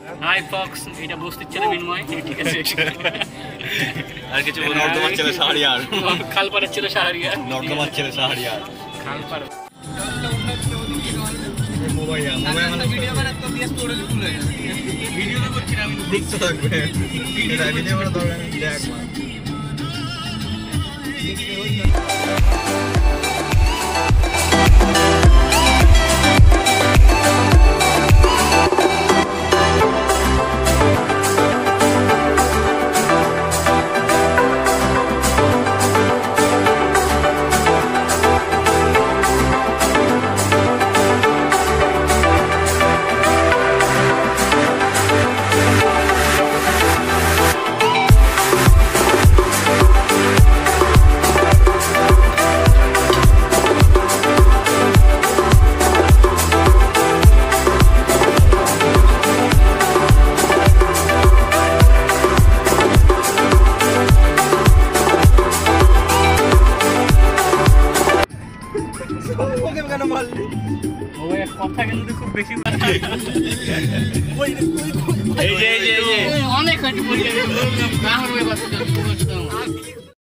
High Fox, এটা বস্তির ছেলে মিনময়, ঠিক আছে। আর কিছু বলবো? নর্দমার ছেলে শাহরিয়ার, খালপাড়ের ছেলে শাহরিয়ার, নর্দমার ছেলে শাহরিয়ার, খালপাড়। ভিডিও তো করছি না আমি, দেখতে থাকবে। ভিডিও করার দরকার নেই, দেখ। কথা কিন্তু খুব বেশি এই যে অনেক